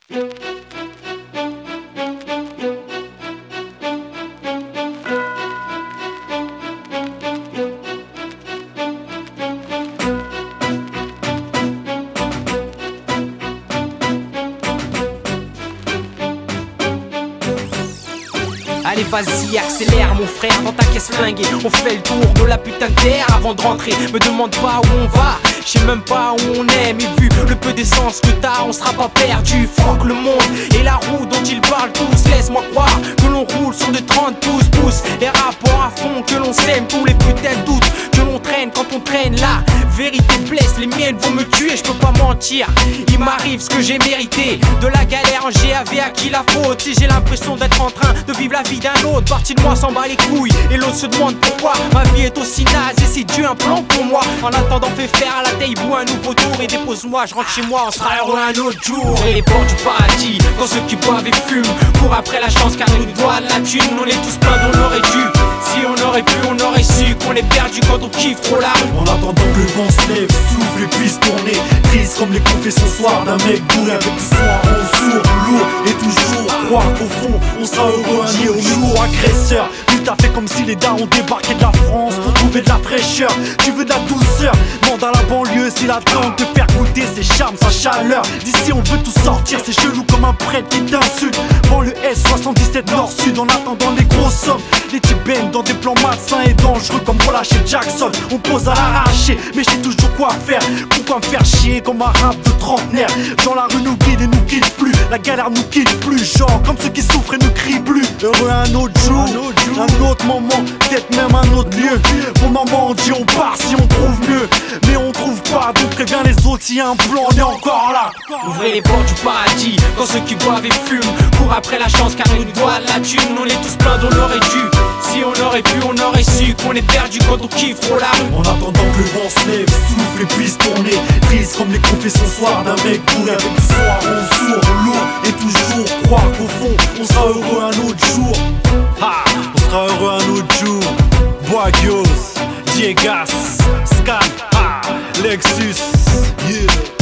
Allez vas-y accélère mon frère dans ta caisse flinguée. On fait le tour de la putain de terre avant de rentrer. Me demande pas où on va, je sais même pas où on est. Mais vu le peu d'essence que t'as, on sera pas perdu. Franck le monde et la roue dont ils parlent tous. Laisse-moi croire que l'on roule sur de 32 pouces. Les rapports à fond que l'on sème, tous les putains de doutes que l'on traîne quand on traîne. La vérité blesse, les miennes vont me tuer, je peux pas mentir. Il m'arrive ce que j'ai mérité. De la galère en GAV, à qui la faute? Si j'ai l'impression d'être en train de vivre la vie d'un autre, partie de moi s'en bat les couilles et l'autre se demande pourquoi ma vie est aussi naze. Et c'est Dieu un plan pour moi. En attendant fais faire à la table un nouveau tour et dépose-moi, je rentre chez moi, on sera heureux un autre jour. Et les portes du paradis, quand ceux qui boivent et fument courent après la chance car nous doit la thune. On est tous pleins d'on aurait dû. Si on aurait pu, on aurait su qu'on est perdu quand on kiffe trop la rue. En attendant que le vent se lève, souffle et puisse tourner, triste comme les confessions soir d'un mec bourré avec du soir en sourd, lourd et toujours croire qu'au fond on sera heureux un autre jour. Agresseur, t'as fait comme si les dames ont débarqué de la France pour trouver de la fraîcheur. Tu veux de la douceur, demande à la banlieue s'il attend de faire goûter ses charmes, sa chaleur. D'ici on veut tout sortir, c'est chelou comme un prêtre qui t'insulte. Banlieue S77 Nord-Sud en attendant les grosses sommes. Les types baignent dans des plans malsains et dangereux comme relâcher Jackson. On pose à l'arraché, mais je sais toujours quoi faire. Pourquoi me faire chier comme un rap de trentenaire? Dans la rue nous guide et nous quitte plus, la galère nous quitte plus. Genre comme ceux qui souffrent et ne crient plus. Heureux un autre jour, un autre moment, peut-être même un autre lieu. Pour maman on dit on part si on trouve mieux, mais on trouve pas, donc préviens les autres, s'il y a un plan on est encore là. Ouvrez les portes du paradis, quand ceux qui boivent et fument courent après la chance car nous doit la thune. On est tous pleins d'on aurait dû. Si on aurait pu, on aurait su qu'on est perdu quand on kiffe trop la rue. En attendant que le vent se lève, souffle et puisse tourner, triste comme les confessions soir d'un mec bourré avec du soir en sourd, lourd et toujours croire qu'au fond on sera heureux un autre jour. Ha, on sera heureux un autre jour. Boagios, Diegas, Scan, ha, Lexus, yeah.